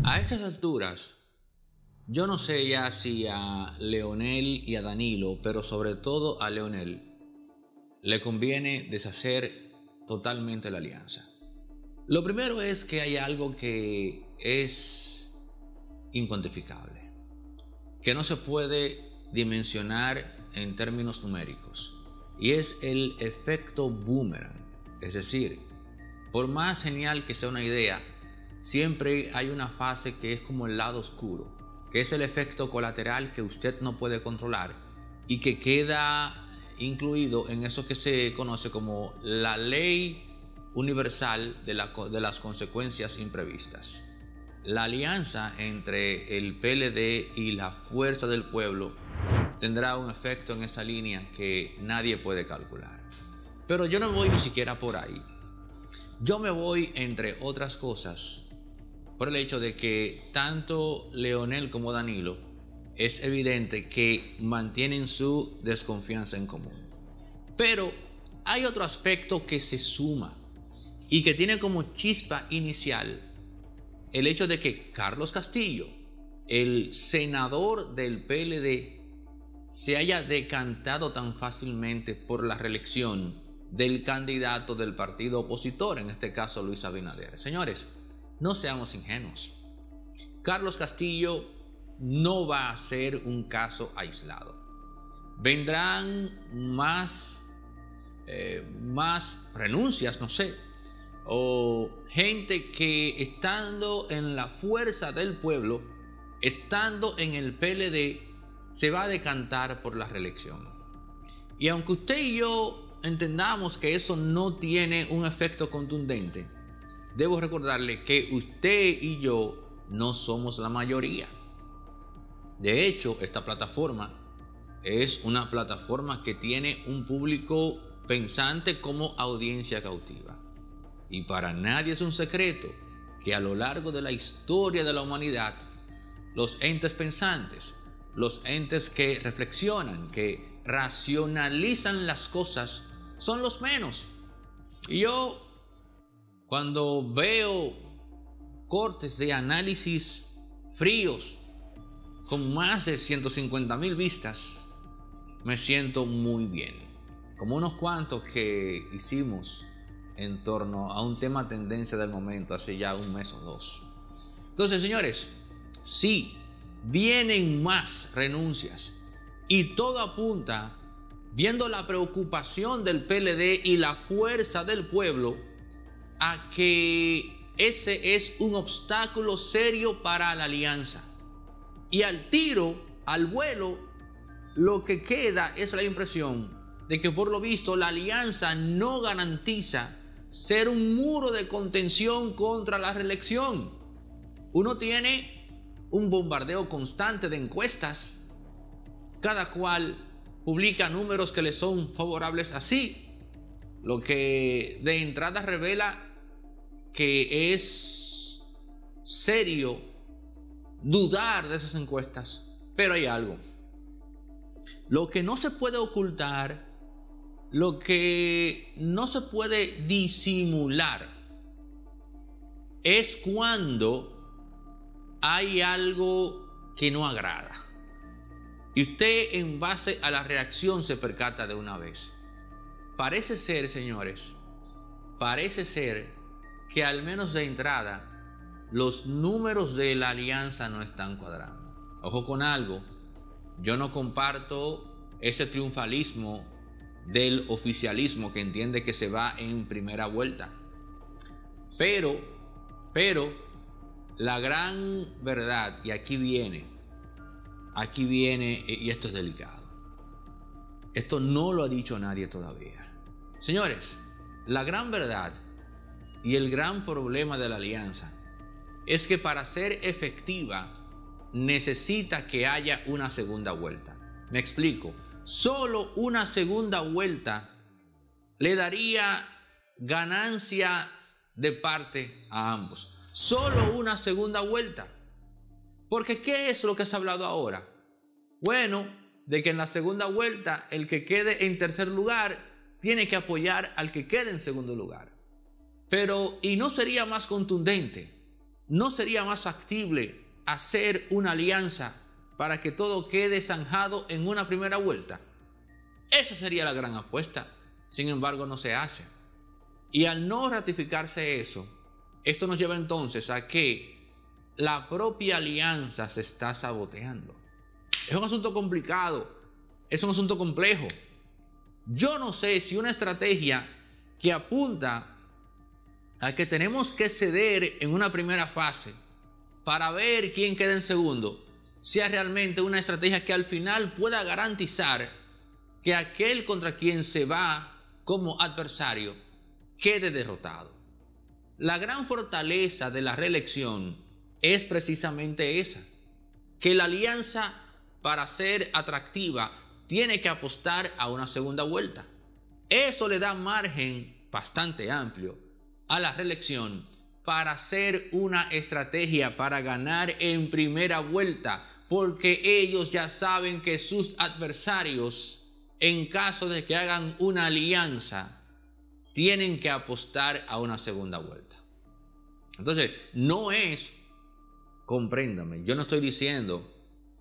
A estas alturas, yo no sé ya si a Leonel y a Danilo, pero sobre todo a Leonel, le conviene deshacer totalmente la alianza. Lo primero es que hay algo que es incuantificable, que no se puede dimensionar en términos numéricos, y es el efecto boomerang. Es decir, por más genial que sea una idea, siempre hay una fase que es como el lado oscuro, que es el efecto colateral que usted no puede controlar y que queda incluido en eso que se conoce como la ley universal de las consecuencias imprevistas. La alianza entre el PLD y la Fuerza del Pueblo tendrá un efecto en esa línea que nadie puede calcular. Pero yo no voy ni siquiera por ahí. Yo me voy, entre otras cosas, por el hecho de que tanto Leonel como Danilo es evidente que mantienen su desconfianza en común. Pero hay otro aspecto que se suma y que tiene como chispa inicial el hecho de que Carlos Castillo, el senador del PLD, se haya decantado tan fácilmente por la reelección del candidato del partido opositor, en este caso Luis Abinader. Señores, no seamos ingenuos. Carlos Castillo no va a ser un caso aislado. Vendrán más renuncias, no sé, o gente que estando en la Fuerza del Pueblo, estando en el PLD, se va a decantar por la reelección. Y aunque usted y yo entendamos que eso no tiene un efecto contundente, debo recordarle que usted y yo no somos la mayoría. De hecho, esta plataforma es una plataforma que tiene un público pensante como audiencia cautiva. Y para nadie es un secreto que a lo largo de la historia de la humanidad, los entes pensantes, los entes que reflexionan, que racionalizan las cosas, son los menos. Y yo, cuando veo cortes de análisis fríos con más de 150,000 vistas, me siento muy bien. Como unos cuantos que hicimos en torno a un tema tendencia del momento hace ya un mes o dos. Entonces, señores, sí, vienen más renuncias y todo apunta, viendo la preocupación del PLD y la Fuerza del Pueblo, a que ese es un obstáculo serio para la alianza. Y al tiro, al vuelo, lo que queda es la impresión de que por lo visto la alianza no garantiza ser un muro de contención contra la reelección. Uno tiene un bombardeo constante de encuestas, cada cual publica números que le son favorables a sí, lo que de entrada revela que es serio dudar de esas encuestas. Pero hay algo, lo que no se puede ocultar, lo que no se puede disimular, es cuando hay algo que no agrada. Y usted, en base a la reacción, se percata de una vez. Parece ser, señores, parece ser que al menos de entrada los números de la alianza no están cuadrando. Ojo con algo, yo no comparto ese triunfalismo del oficialismo que entiende que se va en primera vuelta. Pero la gran verdad, y aquí viene, y esto es delicado. Esto no lo ha dicho nadie todavía. Señores, la gran verdad y el gran problema de la alianza es que para ser efectiva necesita que haya una segunda vuelta. Me explico. Solo una segunda vuelta le daría ganancia de parte a ambos. Solo una segunda vuelta. Porque ¿qué es lo que se ha hablado ahora? Bueno, de que en la segunda vuelta el que quede en tercer lugar tiene que apoyar al que quede en segundo lugar. Pero, ¿y no sería más contundente ¿no sería más factible hacer una alianza para que todo quede zanjado en una primera vuelta? Esa sería la gran apuesta. Sin embargo, no se hace. Y al no ratificarse eso, esto nos lleva entonces a que la propia alianza se está saboteando. Es un asunto complicado, es un asunto complejo. Yo no sé si una estrategia que apunta a que tenemos que ceder en una primera fase para ver quién queda en segundo, sea realmente una estrategia que al final pueda garantizar que aquel contra quien se va como adversario quede derrotado. La gran fortaleza de la reelección es precisamente esa, que la alianza, para ser atractiva, tiene que apostar a una segunda vuelta. Eso le da margen bastante amplio a la reelección para hacer una estrategia para ganar en primera vuelta, porque ellos ya saben que sus adversarios, en caso de que hagan una alianza, tienen que apostar a una segunda vuelta. Entonces, no es, compréndame, yo no estoy diciendo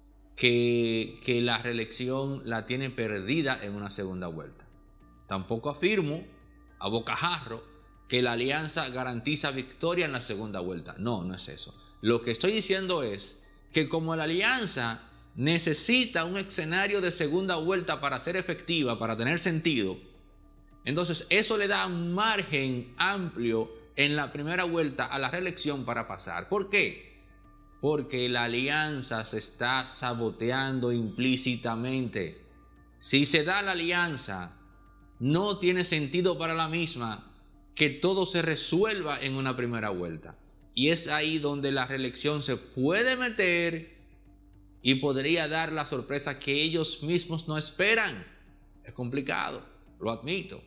que la reelección la tiene perdida en una segunda vuelta. Tampoco afirmo a bocajarro que la alianza garantiza victoria en la segunda vuelta. No, no es eso. Lo que estoy diciendo es que como la alianza necesita un escenario de segunda vuelta para ser efectiva, para tener sentido, entonces eso le da un margen amplio en la primera vuelta a la reelección para pasar. ¿Por qué? Porque la alianza se está saboteando implícitamente. Si se da la alianza, no tiene sentido para la misma que todo se resuelva en una primera vuelta. Y es ahí donde la reelección se puede meter y podría dar la sorpresa que ellos mismos no esperan. Es complicado, lo admito,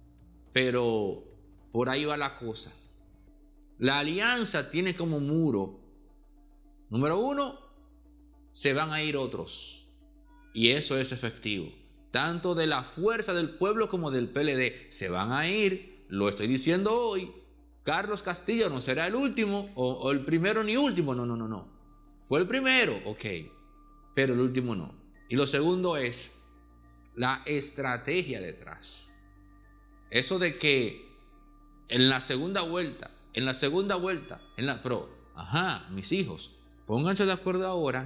pero por ahí va la cosa. La alianza tiene como muro, número uno, se van a ir otros, y eso es efectivo, tanto de la Fuerza del Pueblo como del PLD. Se van a ir, lo estoy diciendo hoy. Carlos Castillo no será el último, o el primero ni último, no. Fue el primero, ok, pero el último no. Y lo segundo es la estrategia detrás. Eso de que en la segunda vuelta, mis hijos, pónganse de acuerdo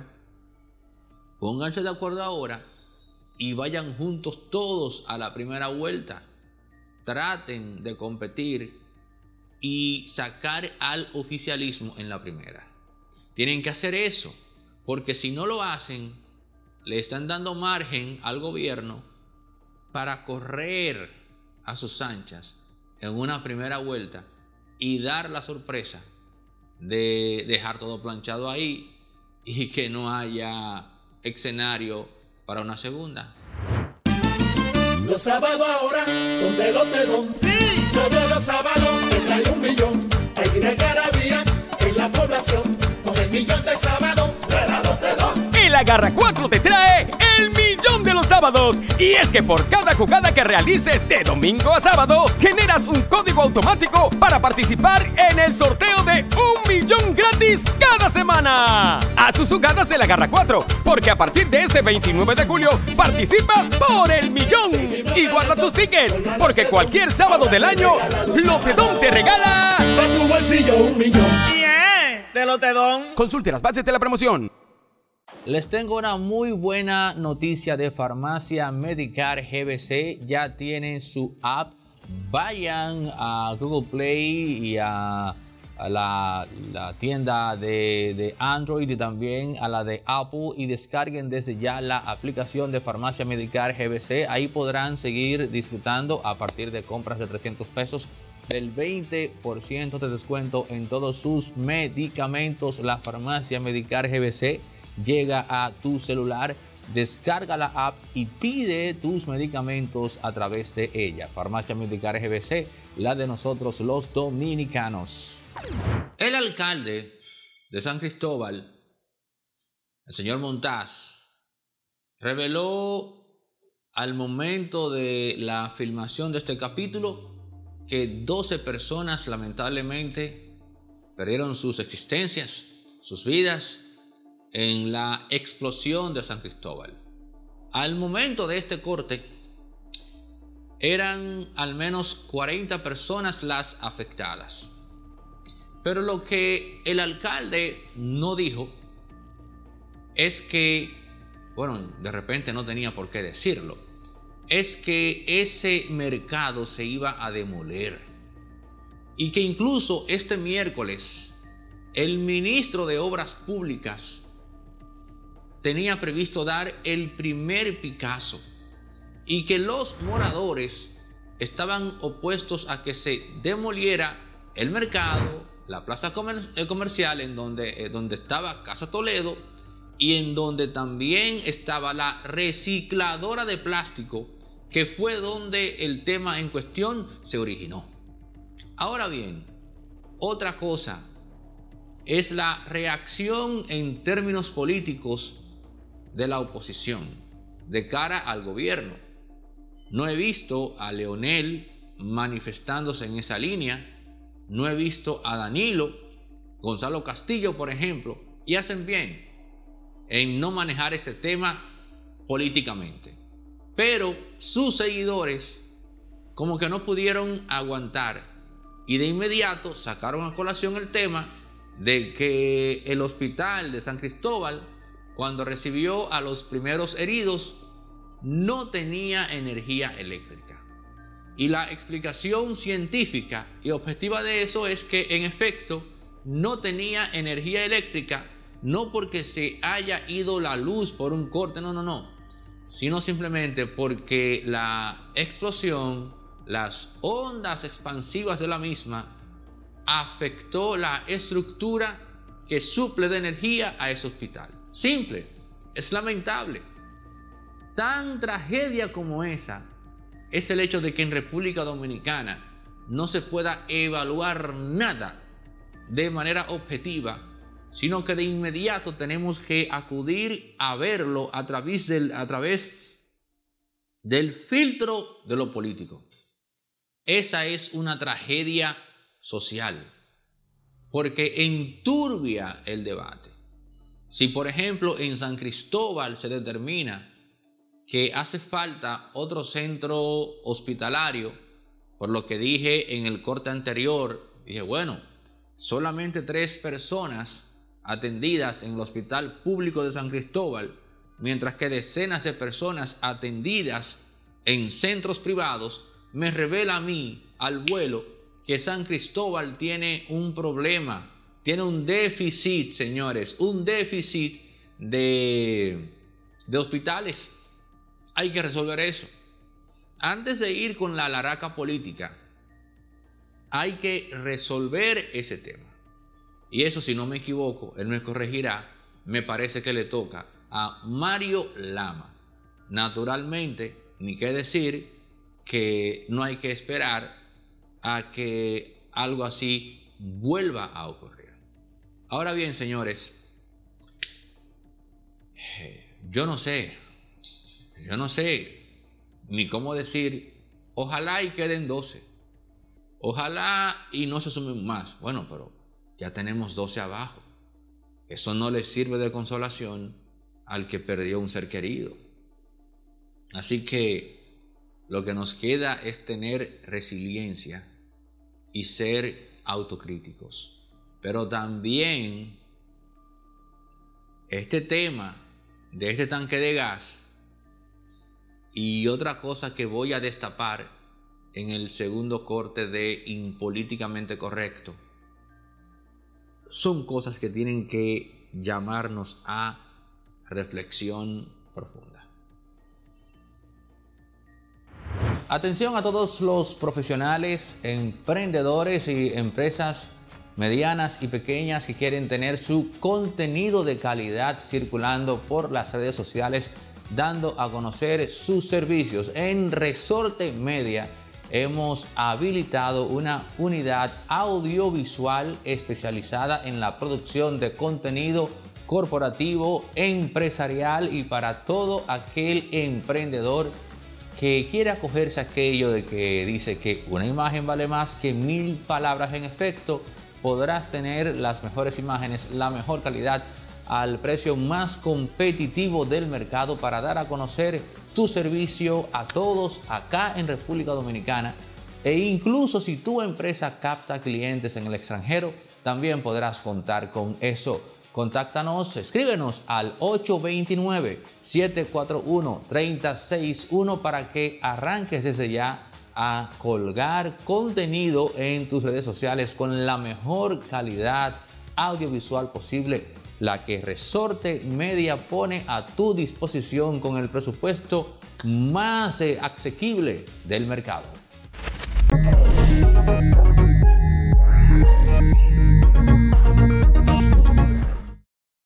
ahora y vayan juntos todos a la primera vuelta. Traten de competir y sacar al oficialismo en la primera. Tienen que hacer eso, porque si no lo hacen, le están dando margen al gobierno para correr a sus anchas en una primera vuelta y dar la sorpresa de dejar todo planchado ahí y que no haya escenario para una segunda. Los sábados ahora son de Lotedón. Sí. Todos los sábados te trae 1 millón. Hay gran garabía en la población con el millón del sábado de la Lotedón. El Agarra 4 te trae el millón de los sábados. Y es que por cada jugada que realices de domingo a sábado, generas un código automático para participar en el sorteo de 1 millón gratis cada semana. Haz tus jugadas del Agarra 4, porque a partir de este 29 de julio participas por el millón. Y guarda tus tickets, porque cualquier sábado del año, Lotedón te regala para tu bolsillo 1 millón. De Lotedón. Consulte las bases de la promoción. Les tengo una muy buena noticia de Farmacia Medicar GBC. Ya tienen su app. Vayan a Google Play y a la tienda de Android y también a la de Apple y descarguen desde ya la aplicación de Farmacia Medicar GBC. Ahí podrán seguir disfrutando a partir de compras de 300 pesos del 20% de descuento en todos sus medicamentos. La Farmacia Medicar GBC llega a tu celular. Descarga la app y pide tus medicamentos a través de ella. Farmacia Medicar GBC, la de nosotros los dominicanos. El alcalde de San Cristóbal, el señor Montaz, reveló al momento de la filmación de este capítulo que 12 personas lamentablemente perdieron sus existencias, sus vidas en la explosión de San Cristóbal. Al momento de este corte, eran al menos 40 personas las afectadas. Pero lo que el alcalde no dijo es que, bueno, de repente no tenía por qué decirlo, es que ese mercado se iba a demoler y que incluso este miércoles el ministro de Obras Públicas tenía previsto dar el primer Picasso y que los moradores estaban opuestos a que se demoliera el mercado, la plaza comercial en donde estaba Casa Toledo y en donde también estaba la recicladora de plástico, que fue donde el tema en cuestión se originó. Ahora bien, otra cosa es la reacción en términos políticos de la oposición de cara al gobierno. No he visto a Leonel manifestándose en esa línea, no he visto a Danilo, Gonzalo Castillo, por ejemplo, y hacen bien en no manejar este tema políticamente. Pero sus seguidores como que no pudieron aguantar y de inmediato sacaron a colación el tema de que el hospital de San Cristóbal, cuando recibió a los primeros heridos, no tenía energía eléctrica. Y la explicación científica y objetiva de eso es que en efecto no tenía energía eléctrica, no porque se haya ido la luz por un corte, no, sino simplemente porque la explosión, las ondas expansivas de la misma, afectó la estructura que suple de energía a ese hospital. Simple, es lamentable. Tan tragedia como esa es el hecho de que en República Dominicana no se pueda evaluar nada de manera objetiva, sino que de inmediato tenemos que acudir a verlo a través del filtro de lo político. Esa es una tragedia social, porque enturbia el debate. Si, por ejemplo, en San Cristóbal se determina que hace falta otro centro hospitalario, por lo que dije en el corte anterior, dije, bueno, solamente 3 personas atendidas en el Hospital Público de San Cristóbal, mientras que decenas de personas atendidas en centros privados, me revela a mí, al vuelo, que San Cristóbal tiene un problema, tiene un déficit, señores, un déficit de hospitales. Hay que resolver eso. Antes de ir con la laraca política, hay que resolver ese tema. Y eso, si no me equivoco, él me corregirá, me parece que le toca a Mario Lama. Naturalmente, ni qué decir que no hay que esperar a que algo así vuelva a ocurrir. Ahora bien, señores, yo no sé ni cómo decir, ojalá y queden 12, ojalá y no se sumen más. Bueno, pero ya tenemos 12 abajo. Eso no le sirve de consolación al que perdió un ser querido. Así que lo que nos queda es tener resiliencia y ser autocríticos. Pero también este tema de este tanque de gas y otra cosa que voy a destapar en el segundo corte de Impolíticamente Correcto son cosas que tienen que llamarnos a reflexión profunda. Atención a todos los profesionales, emprendedores y empresas medianas y pequeñas que quieren tener su contenido de calidad circulando por las redes sociales, dando a conocer sus servicios. En Resorte Media hemos habilitado una unidad audiovisual especializada en la producción de contenido corporativo, empresarial y para todo aquel emprendedor que quiere acogerse a aquello de que dice que una imagen vale más que 1000 palabras. En efecto, podrás tener las mejores imágenes, la mejor calidad al precio más competitivo del mercado para dar a conocer tu servicio a todos acá en República Dominicana. E incluso si tu empresa capta clientes en el extranjero, también podrás contar con eso. Contáctanos, escríbenos al 829-741-3061 para que arranques desde ya a colgar contenido en tus redes sociales con la mejor calidad audiovisual posible, la que Resorte Media pone a tu disposición con el presupuesto más asequible del mercado.